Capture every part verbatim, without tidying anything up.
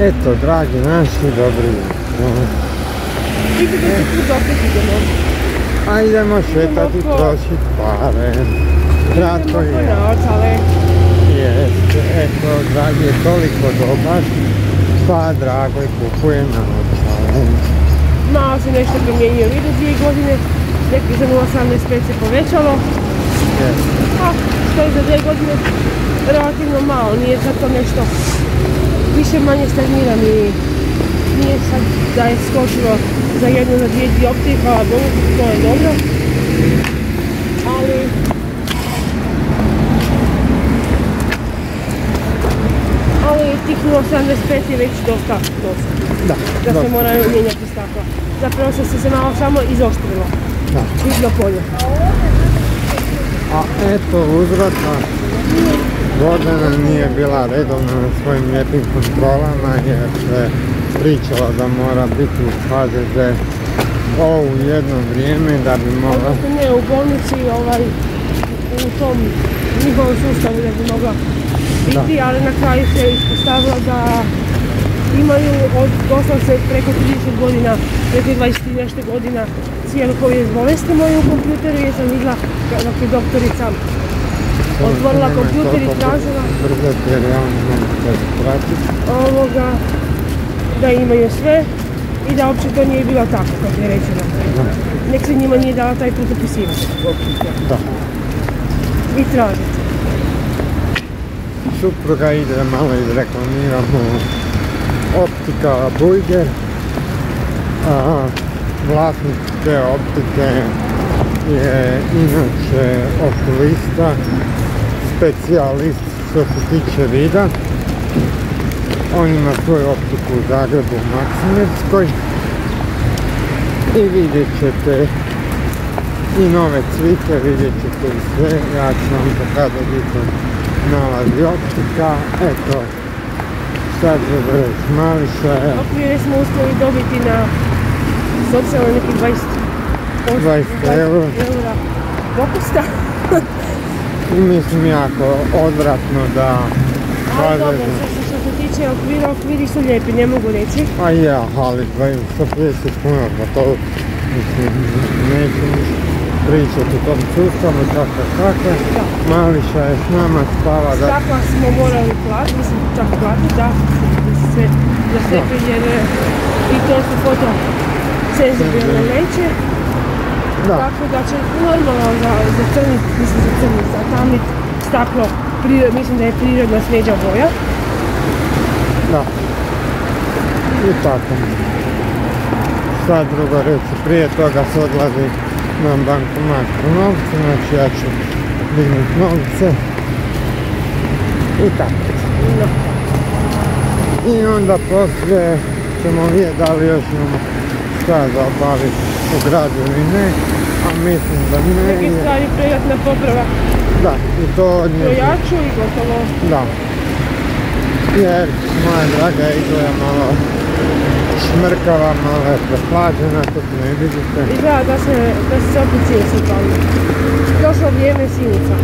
Eto, dragi naši, dobri jutro. Vidite da se tu opet idemo. A idemo šetati, trošiti pare. Kratko je. Idemo po naočale. Jeste, eto, dragi je toliko dobar, pa drago je kupuje naočale. Malo se nešto promijenio vidu dvije godine, neki za nula osamnaest pet se povećalo. Jeste. A što je za dvije godine relativno malo, nije sad to nešto više manje stagnira, nije sad da je skočilo za jednu, za dvije dioptrije, hvala Bogu, to je dobro. Ali ali tih nula osamnaest pet je već dosta, dosta. Da, da se moraju mijenjati stakla. Zapravo se se malo samo izoštrilo. Da. Vidno polje. A eto, uzvratno, Gordana nije bila redovna na svojim lijepim kontrolama jer se pričala da mora biti u H Z D O u jedno vrijeme da bi mogla... Odnosno ne, u bolnici, ovaj, u tom njihovom sustavu da bi mogla biti, da. Ali na kraju se ispostavilo da imaju od doslovce preko trideset godina, preko dvadeset nešto godina cijelu povijest bolesti moju u kompjuteru jer sam vidjela dok je doktorica otvorila kompjuter i tražila ovoga, da imaju sve i da uopće to nije bilo tako kako je rečeno. Nek se njima nije dala taj put upisivati. Da. I tražiti. Supruga ide malo izreklamiramo Optika Bujger. A vlasnik te optike je inače okulista, specijalist što se tiče vida. On ima svoju optiku u Zagrebu u Maksimirskoj i vidjet ćete i nove cvike, vidjet ćete i sve. Ja ću vam pokazati gdje se nalazi optika. Eto, sad ću reći Mališa. Okvire smo uspjeli dobiti na socijalno nekih dvadeset eura popusta. Mislim jako odvratno da... Ali dobro, što se tiče okvira, okviri su lijepi, ne mogu reći. A ja, ali sto pedeset kuna, pa to, mislim, neću pričati o tom sustavu, tako tako. Mališa je s nama spava da... Stakla smo morali platiti, mislim čak platiti, da, sve, za sve prilježe i to su foto senzibilne leće. Da. Tako da će normalno za, za crni, mislim za crni, za tamni staklo, priro, mislim da je prirodna smeđa boja. Da. I tako. Šta drugo reći, prije toga se odlazi na bankomat u novce, znači ja ću dignuti novce. I tako. No. I onda poslije ćemo vidjeti da li još imamo šta za obaviti u gradu ili ne, a mislim da ne. Neke stvari projekt na popravak. Da, i to od nje. Projaču i gotovo. Da. Jer moja draga izgleda malo šmrkava, malo je prehlađena, to ne vidite. Izgleda da se, da se opet sjesi pali. Došlo vrijeme sinica.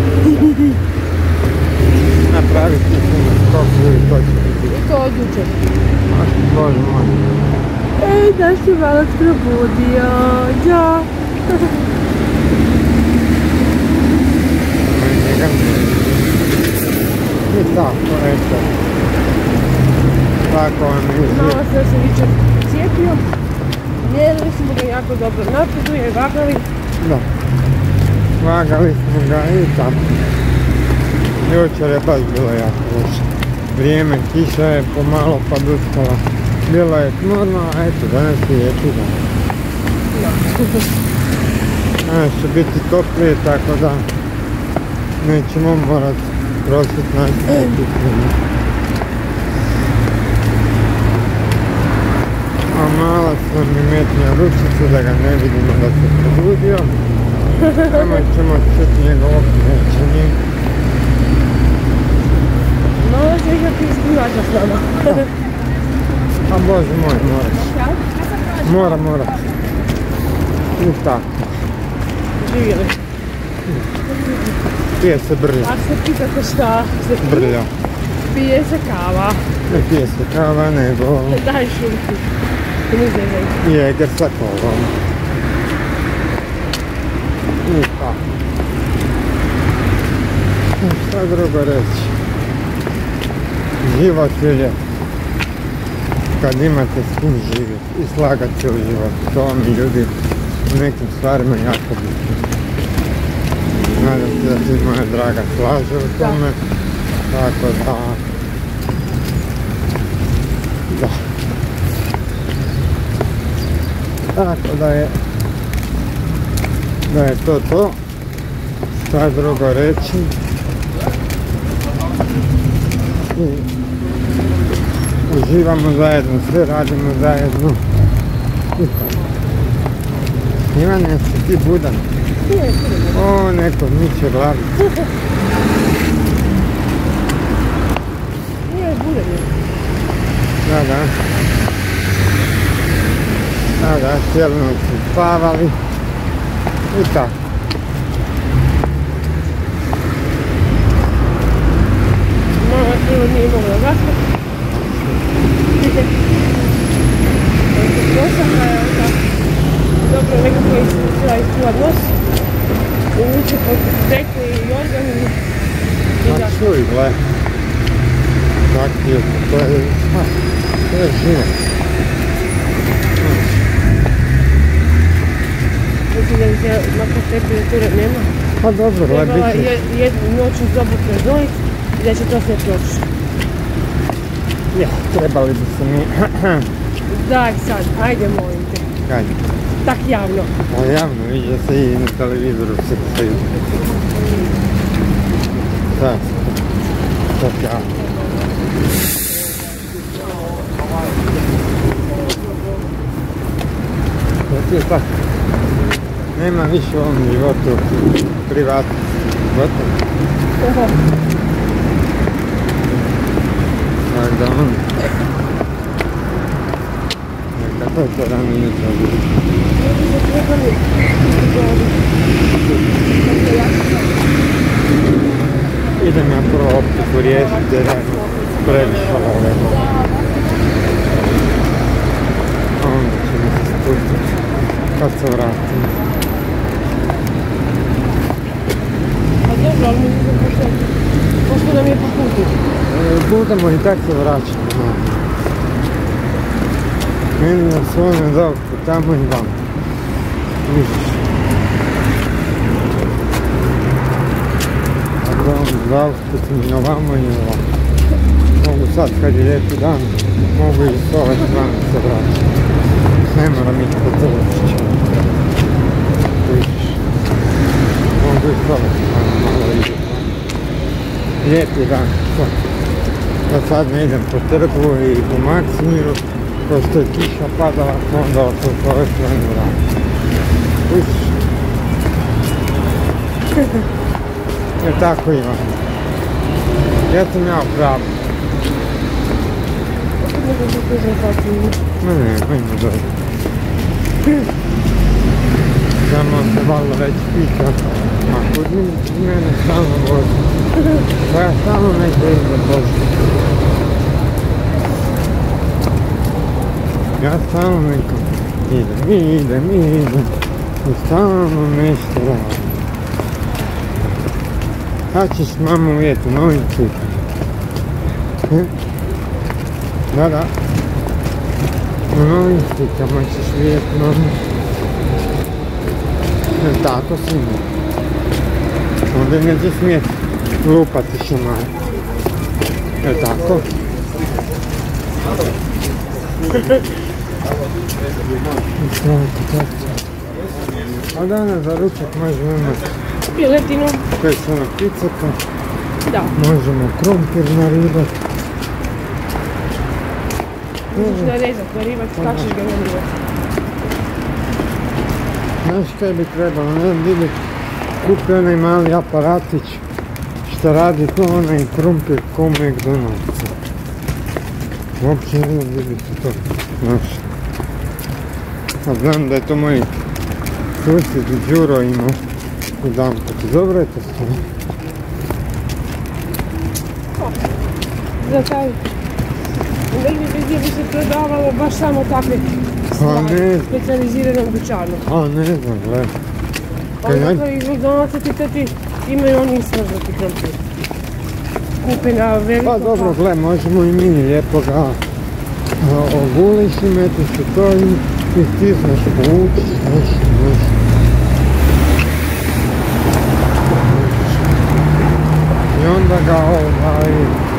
Napraviti ćemo skoku i to će biti. I to od jučer. Bože moj. Ej, da si malo probudio, ja. I tako, eto. Tako vam je. Malo se se jučer cijepio. Mjerili smo ga jako dobro, napreduje, vagali. Da. Vagali smo ga i tako. Jučer je baš bilo jako loše. Vrijeme, kiša je pomalo poduskala. Bilo je tmurno, a eto, danas je lijepi dan. Danas će biti toplije, tako da nećemo morati prositi naći kišenje. A malo sam mi metnio ručicu da ga ne vidimo da se probudio. Tamo ćemo čuti njegovo krećenje. Malo se ikak izgledača s nama. A Bože moj, moraš. Mora, mora. I tako. Živjeli. Prije se brlja. A se pitate šta? Brlja. pije se kava. Ne pije se kava, nego Daj šuti. Jeger sa kolom. I pa. Šta drugo reći? Život je lijep. Kad imate s kim živjeti i slagat se u život. To mi ljudi u nekim stvarima jako bitno. Nadam se da se moja draga slaže u tome. Tako da... Da. Tako da je... Da je to to. Šta drugo reći? I uživamo zajedno, sve radimo zajedno. I tako. Ivane, jesi ti budan? O, neko miče glavi. Nije budan. Da, da. Da, da, cijelu noć su spavali. I tako. Mama prvo nije mogla zaspati. Posaka je onda dobro nekako iskusila iskuvat nos. Uvuče pod tekli i organi. Ma čuj, gle. Tako je, to je, ha, to je život. Mislim da bi se nakon temperature nema. Pa dobro, gle, Trebala bit će. je jednu noć uz dobu preznojit i da će to sve proći. Ja, trebali bi se mi... Daj sad, ajde molim te. Kaj? Tak javno. Pa javno, vidio se i na televizoru srcaju. Da, tak javno. To je tako. Nema više u ovom životu privatnosti. Gotovo. Oho. Tako da on... Neka to to rano jutro bude. Idem ja prvo optiku riješiti jer je previše ove. A onda ćemo se spustiti kad se vratim. A dobro, ali mi nisam pošto... Pošto nam je po putu. Budemo i tak se vraćamo. Meni na svome zavku tamo i vam. Vidiš. A da on zavku mi ovamo i ovamo. Mogu sad kad je lijepi dan, mogu i s ove strane se vraćati. Ne moram ići po Crvišće. Vidiš. Mogu i s ove strane malo ići. Lijepi dan. Da sad ne idem po trgu i po Maksimiru. Pošto je kiša padala, onda se s ove strane vrati. Vidiš? Jer tako imam. Ja sam ja upravo. Ma ne, ajmo dobro. Samo se valjda već pita. A kod mene stalno vozi. Pa ja stalno negdje idem vozi. Ja stalno nekom idem, idem, idem. I stalno nešto radim. Sad ćeš mamu uvijeti novim slikama. Da, da. U novim slikama ćeš vidjeti mamu. Jer tako svima. Onda neće smjeti lupati šamar. Jer tako? A danas za ručak možemo imati Piletinu. pečena picaka, Da. možemo krompir naribati. Možeš narezat, naribat, kako ćeš ga naribat? Znaš kaj bi trebalo, ne znam, vidi, kupi onaj mali aparatić što radi to onaj krompir ko McDonald'sa. Uopće ne znam vidi se to, znaš. A znam da je to moj susjed Đuro imao jedan put. Dobro je to sve. za taj, negdje gdje bi se prodavalo baš samo takve stvari, u specijaliziranom dućanu. A ne znam, gledaj. Onda kao iz McDonald'sa ti tati imaju oni smrznuti krompir. Kupi na veliko. Pa dobro, gle, možemo i mi lijepo ga oguliš i metiš u to i stisneš, povučiš, nešto, nešto. I onda ga ovaj...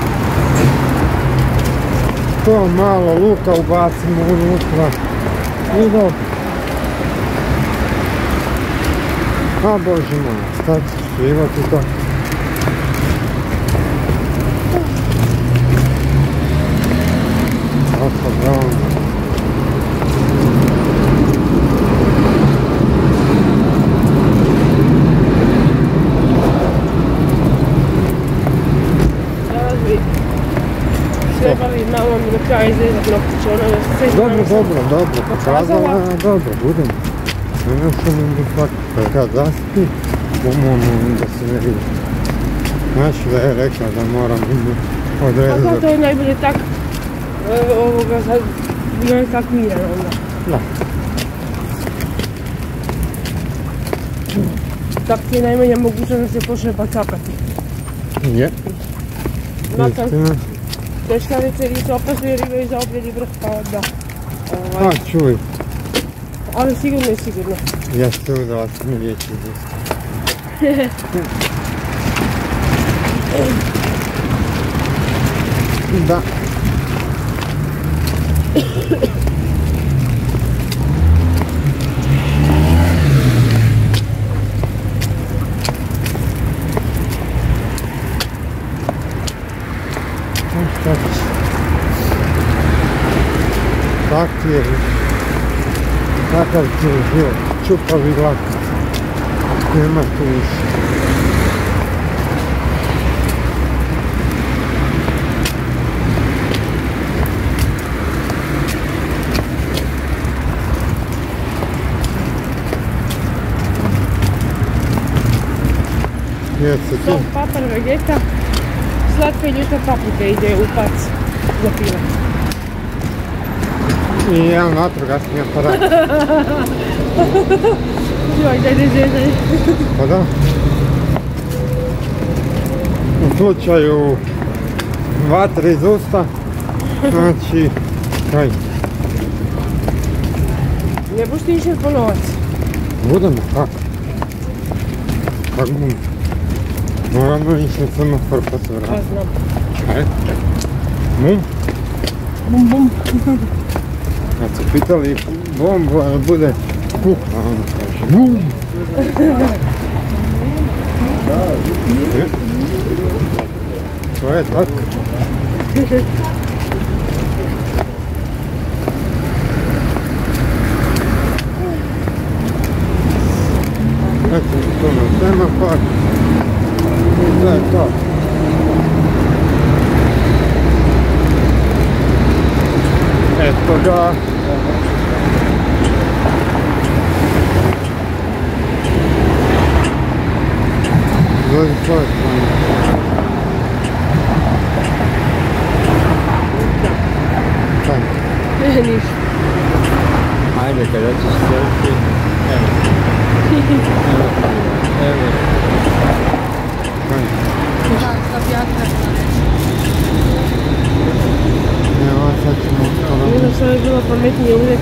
to malo luka ubacimo unutra i dobro. A Bože moj, šta ćeš živati to? Opa, bravo. Danas bi trebali malo mi do kraja izrezat noktiće, ono da sve Dobro, dobro, dobro, pokazala, dobro, budemo. Ono što mi bi svaki kad zaspi, umom da se ne vidi. Znači da je rekla da moram odrezati. Pa to je najbolje tak, ovoga sad, je tak miran onda. Da. Tak ti je najmanja mogućnost da se počne pacapati. Je. Makar Istina. teškarice nisu opasne jer imaju zaobljeni vrh, pa da. Pa Ovaj, čuj, ali sigurno je sigurno. ja se udala sam mi riječi iz Da. Šta ćeš? Tak ti je, takav ti je život, čupavi glakice, nema tu više. Jesi ti? Sol, papar, vegeta, slatka i ljuta paprika ide u pac za pilac. I jedan vatrogasni aparat. Joj, daj, daj, daj, daj. Pa da. U slučaju vatre iz usta, znači, kaj? Ne buš ti išli po novac. Budemo, kako? Kako budemo? Moramo ići na semafor pa se Ja vrati. znam. Ajde. Bum. Bum, bum. Kad su pitali bombu, ali bude kuhna, ono kaže bum. E, to je tako. Eto, to na semafor. I to je to. Eto ga. Dođi svoje strane. Kaj? Ne, ništa. Ajde, kada ćeš selfie, evo. Evo. Evo. Kaj? Da, sad ja trebam Evo, sad ćemo skoro. Jedno što je bilo pametnije uvijek.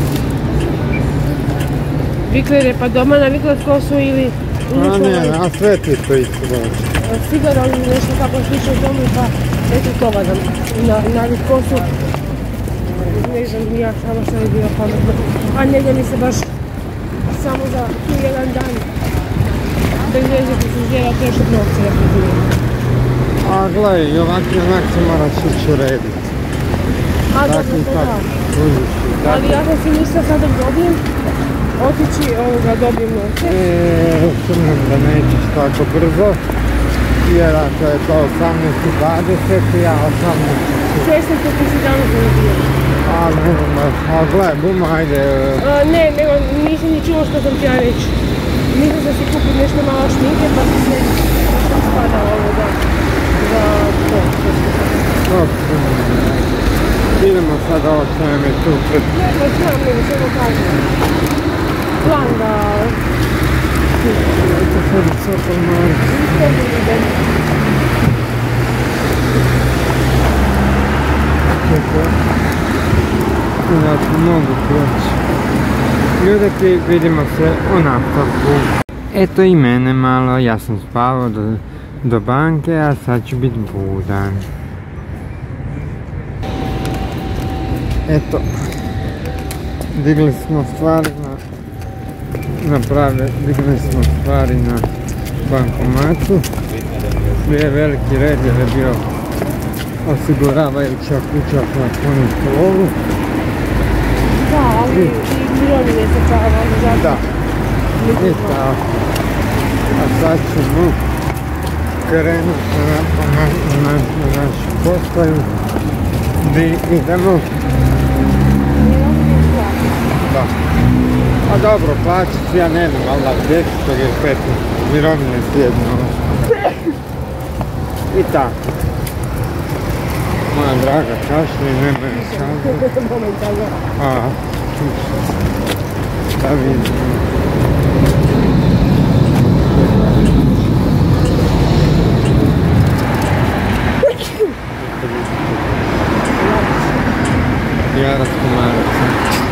Viklere pa doma navikle kosu ili A ne, a sve ti to isto dođe. cigara ili nešto kako slično domu pa eto to vadam. Na, navik kosu. Ne znam ni ja samo što je bilo pametno. A ne da mi se baš samo za tu jedan dan bez veze frizera trošiti novce da friziram. A gledaj, i ovak i onak se moraš ići urediti. A Tako dobro, i to tako. da. Kužiš i tako. Ali ja sam si mislila sad da dobijem, otići ovoga dobijem novce. E, sumnjam da nećeš tako brzo, jer ako je to osamnaest i dvadeset, ja osamnaest. Čestim to ti si danas ne dobijem. A ne znam baš, a gledaj, buma, ajde. Ne, nego nisam ni čuo što sam ti ja reći. Mislim da si kupit nešto malo šminke pa si sve što spada ovoga za to. A Idemo sad ovo što nam je tu pred... Ne, ne znam, nego samo kažem. Plan da... Eto sad je Sokol Marić. Isto vidim. Čekaj. Inače mogu proći. Ljudi, vidimo se u nastavku. Eto i mene malo, ja sam spavao do, do banke, a sad ću biti budan. Eto, digli smo stvari na, napravili, digli smo stvari na bankomatu. Bio je veliki red jer je bio osiguravajuća kuća koja puni lovu. Da, ali i mirovine se kao zato. Da, i tako. A sad ćemo krenuti na, na, na, na našu postaju gdje idemo. Da. A dobro, plaćati ja ne znam, ali desetsto ili petnaest mirovine slijedno. I tako. Moja draga kašlje, nema je čaza. A, da vidimo. Jara Komaraca.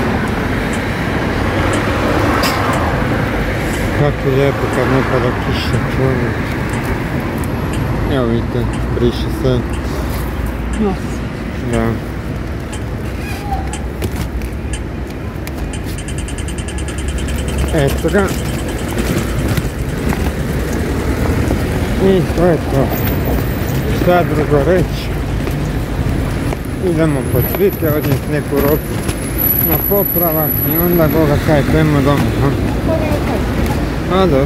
Kako je lijepo kad ne pada kiša, čovjek. Evo vidite, briše se. Da. Eto ga. I to je to. Šta drugo reći? Idemo po cvike, odnijeti neku robu na popravak i onda koga kaj pojemo doma. A dobro.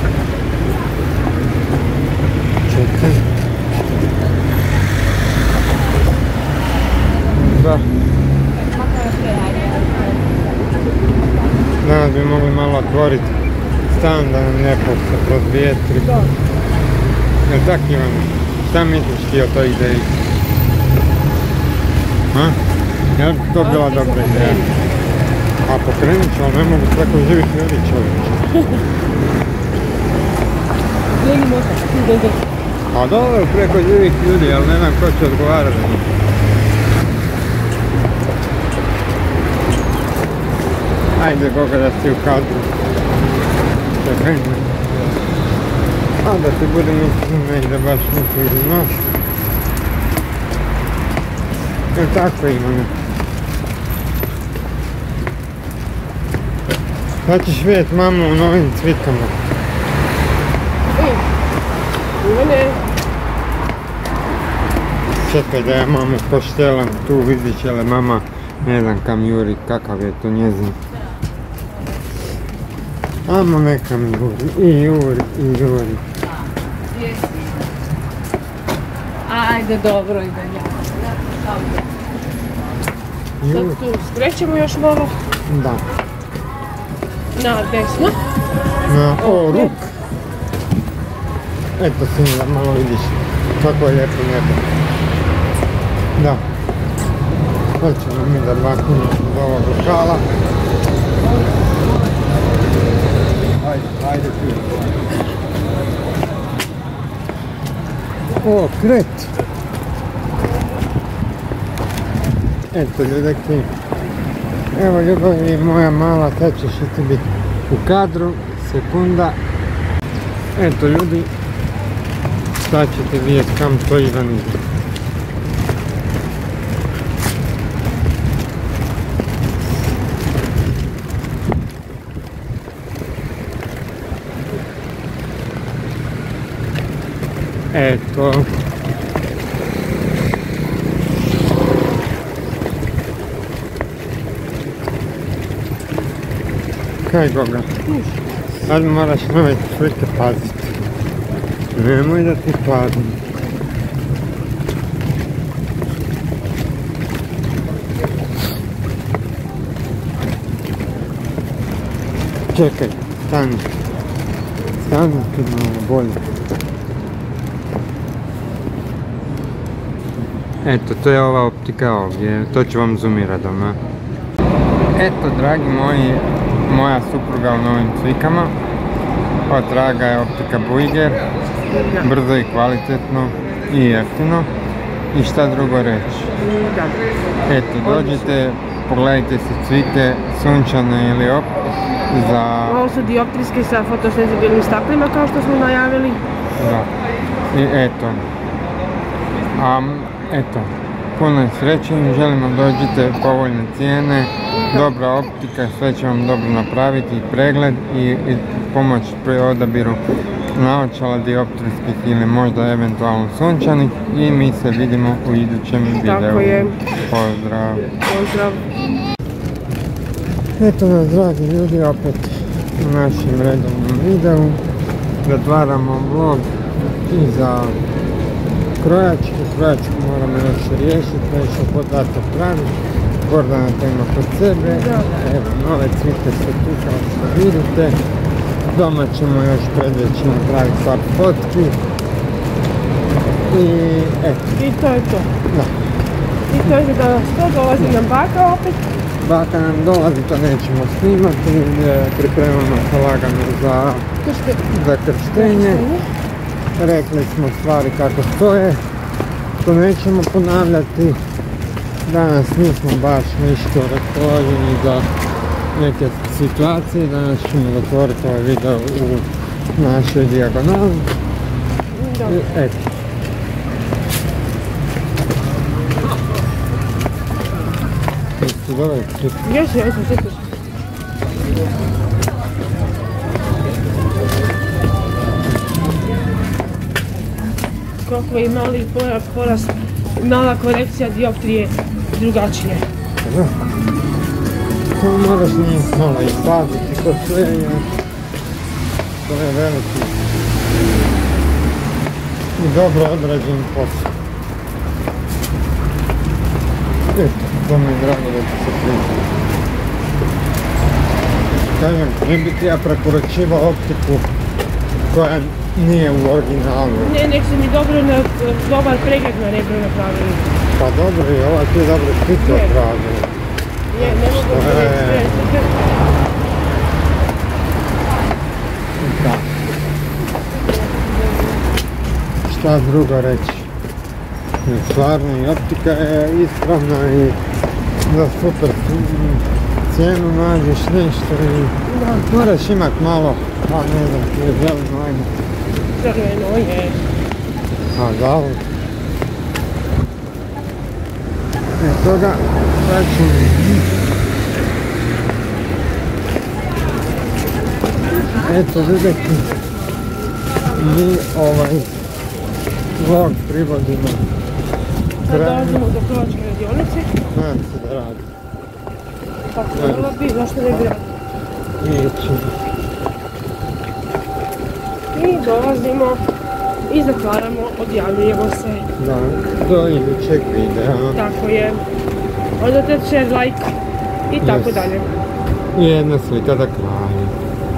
Čekaj. Da. Danas bi mogli malo otvoriti stan da nam ne pušta kroz vjetri. Jel' tak, Ivana? Šta misliš ti o toj ideji? Ha? Jel' to bila dobra ideja? A pokrenut ću, ali ne mogu preko živih ljudi, čovječe. A dobro, preko živih ljudi, ali ne znam ko će odgovarati. Ajde, koga da si u kadru. Čekaj me. A da ti budem ne ide baš neko iz nas. Jel' tako imamo? Sad ćeš vidjeti mamu u novim cvikama. Ne. Čekaj da ja mamu poštelam tu, vidit će li mama, ne znam kam juri, kakav je to njezin. Amo neka mi juri, i juri, i juri. Ajde, dobro ide. Sad tu skrećemo još malo. Da. Na desno. Na, o, ruk. Eto sin, da malo vidiš kako je lijepo nebo. Da. Hoćemo mi da maknemo od ovog lokala. Ajde, ajde ti. O, kret. Eto ljudeki. Evo ljubavi moja mala, sad ćeš i ti biti u kadru. Sekunda. Eto ljudi. Sad ćete vidjeti kam to Ivan ide. Eto. Kaj Goga? Sad moraš na ove slike paziti. Nemoj da ti padne. Čekaj, stani. Stani ti malo bolje. Eto, to je ova optika ovdje, to ću vam zoomirati doma. Eto, dragi moji, moja supruga u novim cvikama. Od Draga je optika Bujger, brzo i kvalitetno i jeftino. I šta drugo reći? Eto, dođite, pogledajte si cvike, sunčane ili op, za... Ovo su dioptrijske sa fotosenzibilnim staklima kao što smo najavili. Da. I eto. A, eto, puno je srećeni, želimo dođite, povoljne cijene, dobra optika, sve će vam dobro napraviti i pregled i, i pomoć pri odabiru naočala dioptrijskih ili možda eventualno sunčanih i mi se vidimo u idućem videu. Tako je. Pozdrav. Pozdrav. Eto nas, dragi ljudi, opet u našem redovnom videu. Zatvaramo vlog i za krojačku. Krojačku moramo još riješiti, da još podatak pravi. Gordana to ima kod sebe. Evo, nove cvike su tu kao što vidite. Doma ćemo još predveći napraviti par fotki. I eto. I to je to. Da. I to je da što dolazi nam baka opet. Baka nam dolazi, to nećemo snimati, pripremamo se lagano za, za krštenje. Rekli smo stvari kako stoje, to nećemo ponavljati. Danas nismo baš ništa raspoloženi za neke situacije, danas ćemo zatvoriti ovaj video u našoj dijagonali. I eto. Dobro, još je, jesam, sjećaš. Koliko je mali porast, mala korekcija dioptrije drugačije. Da. To moraš njih malo i paziti kod sve, to je veliki i dobro odrađen posao. Eto, to mi je drago da ti se priča. Kažem, ne bi ti ja preporučivao optiku koja nije u originalu. Ne, nek se mi dobro, na, dobar pregled na rebro napravili. Pa dobro, i ova ti je dobro slike odradila. Je, ne mogu da ne slike. Da. Šta drugo reći? Stvarno i optika je ispravna i za super cijenu nađeš nešto i moraš imat malo, a ne znam, ti je zeleno, ajmo. Crveno je. A da li? E toga, sad ću eto vidjeti, mi ovaj vlog privodimo. Sad dolazimo do krojačke radionice. Nadam se da radi. Pa trebalo bi, zašto ne bi radili? Ićemo. I dolazimo i zatvaramo, odjavljujemo se. Da, do idućeg videa. Tako je. Odate share, like i tako Yes. dalje. I jedna slika do kraja.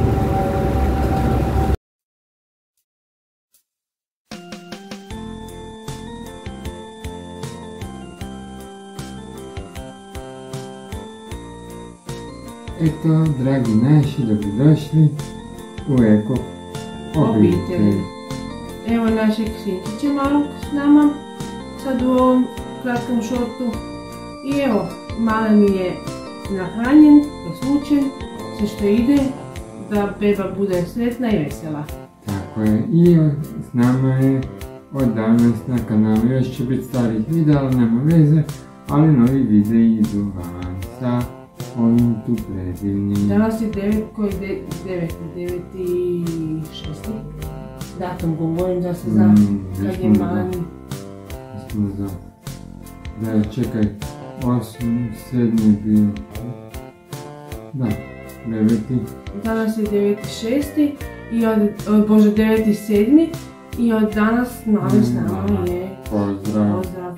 Eto, dragi naši, dobrodošli u Eko obitelj. Evo našeg sinčića malog s nama, sad u ovom kratkom šortu. I evo, malen je nahranjen, presvučen, sve što ide, da beba bude sretna i vesela. Tako je, i s nama je od danas na kanalu, još će biti starih videa, ali nema veze, ali novi videi idu van sa ovim tu predivnim. Danas je devet, koji je devet, devet i šesti. Datum govorim da se zna Mm, kad je jesmo mani. Jesmo za... Da, čekaj, osam, sedmi bio... Da, deveti. Danas je deveti šesti i od, od, bože, deveti sedmi i od danas novi s nama je Pozdrav. pozdrav.